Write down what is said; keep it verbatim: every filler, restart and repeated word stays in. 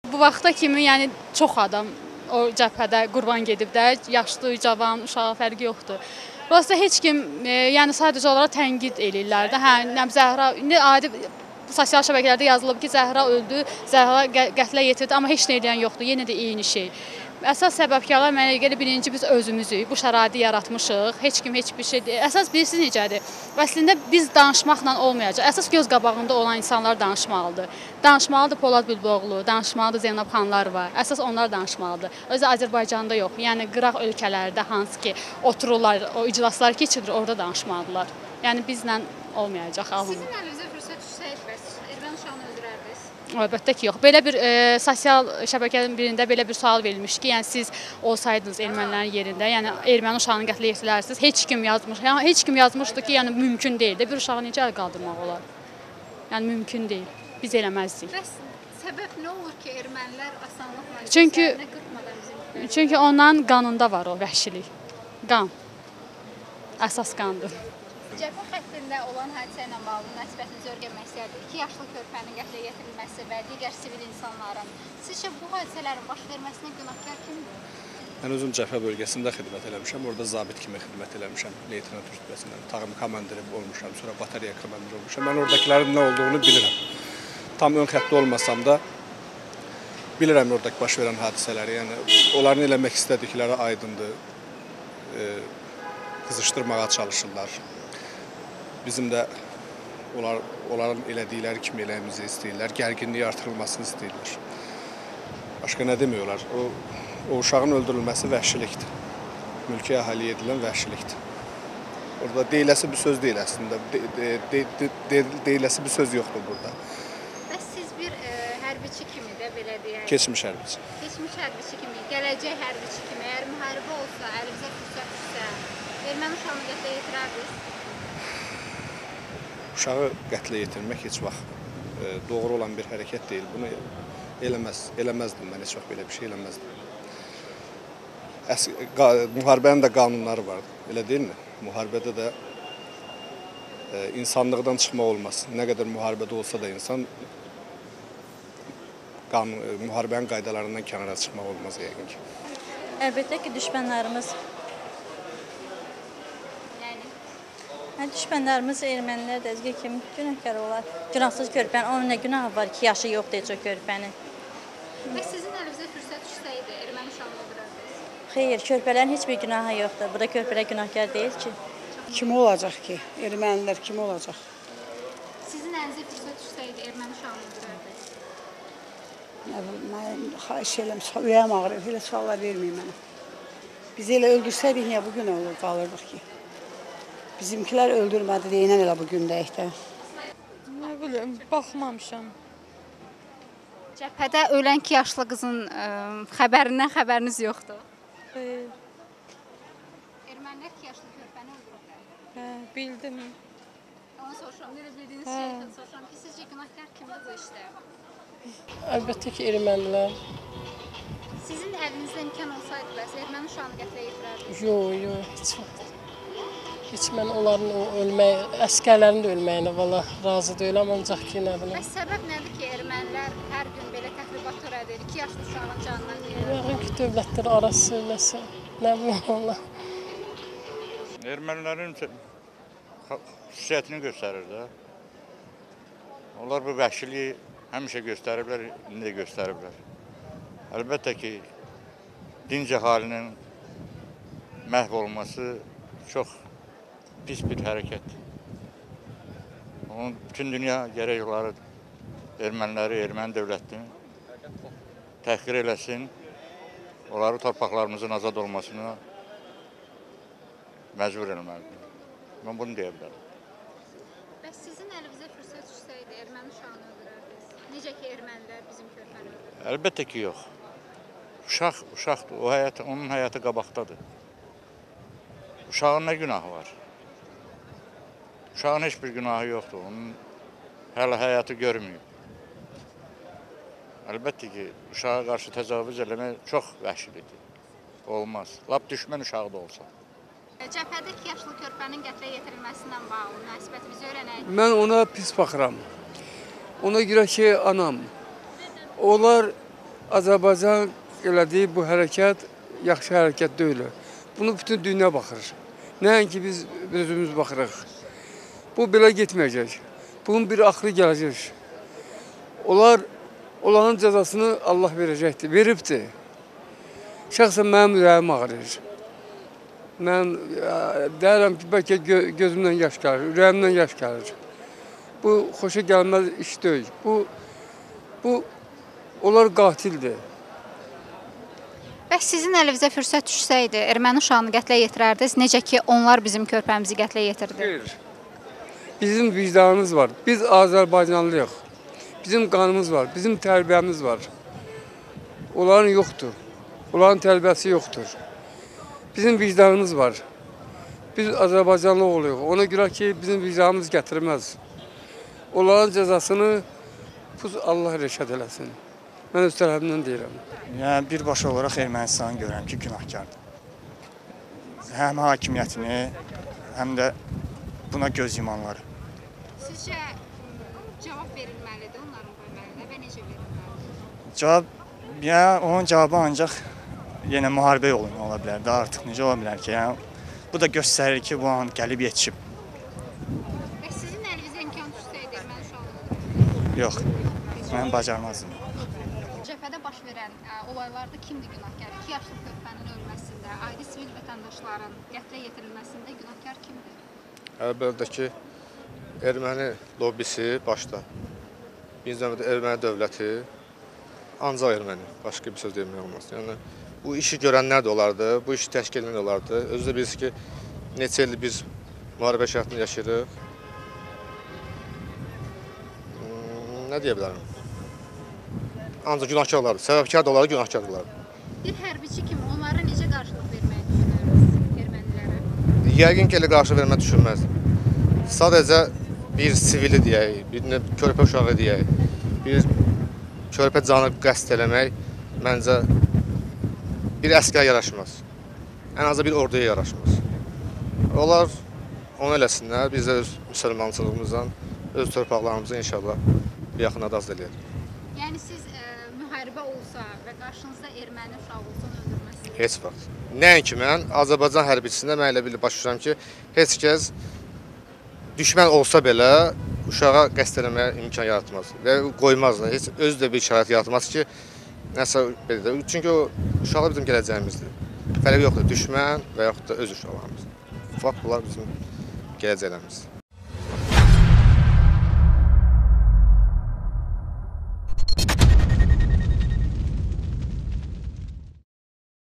Bu vaxta kimi yəni çox adam o cəbhədə qurban gedib də, yaşlı, cavan, uşağı fərqi yoxdur. Burası heç kim, e, yəni sadəcə olaraq tənqid eləyirlər də. Hə, nəm Zəhra, indi adi sosial şəbəkələrdə yazılıb ki, Zəhra öldü, Zəhra qətlə yetirdi, amma heç nə edən yoxdur. Yenə də eyni şey. Əsas səbəbkarlar mənə görə birinci biz özümüzük, bu şəraiti yaratmışıq. Heç kim heç bir şey deyil. Əsas bilirsiniz necədir? Əslində biz danışmaqla olmayacaq. Əsas göz qabağında olan insanlar danışmalıdır. Danışmalıdır Polad Bülbüoğlu, danışmalıdır Zeynəb Xanlarova. Əsas onlar danışmalıdır. Özü Azərbaycanda yox. Yəni qıraq ölkələrdə hansı ki otururlar, o iclaslar keçirir, orada danışmalıdırlar. Yəni bizlə olmayacaq. Sizin əlinizə fürsət düşsəydi bəs Erməni uşağını öldürərdiniz? Əlbəttə ki, yox. Belə bir e, sosial şəbəkənin birində belə bir sual verilmiş ki, yəni siz olsaydınız ermənilərin yerində, yəni erməni uşağını qətlə yetirdiniz, heç kim yazmış, yəni heç kim yazmışdı ki, yəni mümkün deyil də bir uşağı necə əl qaldırmaq olar? Yəni mümkün deyil. Biz eləməzdik. Bəs səbəb nə olur ki, ermənilər asanlıqla çünki qırpmadan bizim çünki onların qanında var o vəhşilik. Qan. Əsas qandır. Cəbhə xəttində olan hadisə ilə bağlı münasibətinizi öyrənmək istərdik. İki yaşlı körpənin qətlə yetirilməsi və digər sivil insanların. Sizcə bu hadisələrin baş verməsinə günahkar kimdir? Mən özüm cəbhə bölgəsində xidmət eləmişəm. Orada zabit kimi xidmət eləmişəm. Leytenant rütbəsində. Tağım komandiri olmuşam. Sonra batareya komandiri olmuşam. Mən oradakilərin nə olduğunu bilirəm. Tam ön xəttdə olmasam da bilirəm oradakı baş verən hadisələri. Yəni onların eləmək istədikləri aydındır. E, qızışdırmağa çalışırlar. Bizim də onlar, onların elədikləri kimi eləyimizi istəyirlər. Gərginliyi artırılmasını istəyirlər. Başqa nə demiyorlar? O, o uşağın öldürülməsi vəhşilikdir. Mülki əhaliyə edilən vəhşilikdir. Orada deyiləsi bir söz deyil əslində. De, de, de, de, de, deyiləsi bir söz yoxdur burada. Bəs siz bir e, hərbiçi kimi də belə deyək. Keçmiş hərbiçi. Keçmiş hərbiçi kimi, gələcək hərbiçi kimi, əgər müharibə olsa, əlinizə fürsət düşsə, erməni uşağını qətlə yetirərdiniz? Uşağı qətlə yetirmək heç vaxt e, doğru olan bir hərəkət deyil. Bunu eləməz, eləməzdim mən, heç vaxt belə bir şey eləməzdim. Əs qa müharibənin də qanunları var, elə deyilmi? Müharibədə də e, insanlıqdan çıxma olmaz. Nə qədər müharibədə olsa da insan qanun, e, müharibənin qaydalarından kənara çıxmaq olmaz yəqin ki. Əlbəttə ki, düşmənlərimiz Hə, düşmənlərimiz ermənilər də özgə kimi günahkar olar. Günahsız körpənin, onun nə günahı var ki, yaşı yoxdur heç o körpənin. Və sizin əlinizə fürsət düşsəydi, erməni uşağını öldürərdiniz? Xeyr, körpələrin heç bir günahı yoxdur. Bu da körpələr günahkar deyil ki. Kim olacaq ki? Ermənilər kim olacaq? Sizin əlinizə fürsət düşsəydi, erməni uşağını öldürərdiniz? Nə bilim, mən xahiş eləm, ürəyim ağrır, elə suallar verməyin mənə. Biz elə öldürsəydik, niyə bugün olur, qalırdıq ki? Bizimkilər öldürmədi deyinən elə bugün deyək də. Nə bilim, baxmamışam. Cəbhədə ölən iki yaşlı qızın ə, xəbərindən xəbəriniz yoxdur? Xeyr. Ermənilər iki yaşlı körpəni öldürüblər. Hə, bildim. Onu soruşuram, necə bildiyiniz şeydən soruşuram ki, sizcə günahkar kimdir bu işdə? Əlbəttə ki, ermənilər. Sizin əlinizdə imkan olsaydı bəs, erməni uşağını qətlə yetirərdiniz? Yox, yox, heç vaxt. Heç mən onların o ölmək, əskərlərin də ölməyinə valla razı deyiləm, ancaq ki, nə bilim. Bəs səbəb nədir ki, ermənilər hər gün belə təxribat törədir, iki yaşlı uşağın canına qıyır? Yəqin ki, dövlətlər arası nəsə, nə bilim valla. Ermənilərin xüsusiyyətini göstərir də. Onlar bu vəhşiliyi həmişə göstəriblər, indi də göstəriblər. Əlbəttə ki, dinc əhalinin məhv olması çox pis bir hərəkətdir. Onun bütün dünya gərək onları, erməniləri, erməni dövlətini təhqir eləsin, onları torpaqlarımızın azad olmasına məcbur eləməlidir. Mən bunu deyə bilərəm. Bəs sizin əlinizə fürsət düşsəydi, erməni uşağını öldürərdiniz? Necə ki, ermənilər bizim körpəni öldürür? Əlbəttə ki, yox. Uşaq, uşaqdır, o həyat, onun həyatı qabaqdadır. Uşağın nə günahı var? Uşağın heç bir günahı yoxdur, onun hələ həyatı görməyib. Əlbəttə ki, uşağa qarşı təcavüz eləmək çox vəhşilidir. Olmaz. Lap düşmən uşağı da olsa. Cəbhədə iki yaşlı körpənin qətlə yetirilməsindən bağlı münasibətimizi öyrənək. Mən ona pis baxıram. Ona görə ki, anam, onlar Azərbaycan elədiyi bu hərəkət yaxşı hərəkət deyil. Bunu bütün dünya baxır. Nəinki biz özümüz baxırıq. Bu belə getməyəcək. Bunun bir axırı gələcək. Onlar, onların cəzasını Allah verəcəkdir, veribdir. Şəxsən mənim ürəyim ağrıyır. Mən deyirəm ki, bəlkə gözümdən yaş gəlir, ürəyimdən yaş gəlir. Bu, xoşa gəlməz iş deyil. Bu, bu, onlar qatildir. Bəs sizin əlinizə fürsət düşsəydi, erməni uşağını qətlə yetirərdiniz, necə ki, onlar bizim körpəmizi qətlə yetirdi? Xeyr. Bizim vicdanımız var. Biz Azərbaycanlıyıq. Bizim qanımız var, bizim tərbiyəmiz var. Onların yoxdur. Onların tərbiyəsi yoxdur. Bizim vicdanımız var. Biz Azərbaycanlı oluyoruz. Ona görə ki, bizim vicdanımız gətirməz. Onların cəzasını Allah rəşad eləsin. Mən öz tərəfimdən deyirəm. Yəni, birbaşa olaraq Ermənistanı görürəm ki, günahkardır. Həm hakimiyyətini, həm də buna göz yumanları. Sizcə cavab verilməlidir, onların bölməlidir və necə verilməlidir? Cavab, yəni, onun cavabı ancaq yenə müharibə yolunu ola bilər də artıq. Necə ola bilər ki, yəni, bu da göstərir ki, bu an gəlib yetişib. Və sizin əlinizə imkan düşsəydi, erməni uşağını? Yox, mən bacarmazdım. Cəbhədə baş verən olaylarda kimdir günahkar? iki yaşlı körpənin ölməsində, adi sivil vətəndaşların qətlə yetirilməsində günahkar kimdir? Əlbəttə ki, erməni lobbisi başda. Bir zəmində erməni dövləti, ancaq erməni, başqa bir söz demək olmaz. Yəni, bu işi görənlər də olardı, bu işi təşkil edənlər də olardı. Özü də bilirsiniz ki, neçə ildir biz müharibə şərtində yaşayırıq. Hmm, nə deyə bilərəm? Ancaq günahkar olardı, səbəbkar da olardı, günahkar da olardı. Bir hərbiçi kimi onlara necə qarşılıq verməyi düşünürsünüz ermənilərə? Yəqin ki, elə qarşılıq verməyi düşünməzdim. Sadəcə bir sivili deyək, bir körpə uşağı deyək, bir körpə canı qəsd eləmək məncə bir əsgər yaraşmaz. Ən azı bir orduya yaraşmaz. Onlar onu eləsinlər, biz də öz müsəlmançılığımızdan, öz torpaqlarımızı inşallah bir yaxınada azad edək. Yəni siz ə, müharibə olsa və qarşınızda erməni uşağı olsa onu öldürməzsiniz? Heç vaxt. Nəinki mən, Azərbaycan hərbiçisində mən elə bilib başa düşürəm ki, heç kəs düşmən olsa belə uşağa qəsd eləməyə imkan yaratmaz və qoymaz da, heç özü də bir şərait yaratmaz ki, nəsə belə də. Çünki o uşaqlar bizim gələcəyimizdir. Fərqi yoxdur, düşmən və yaxud da öz uşaqlarımız. Fakt bunlar bizim gələcəklərimiz.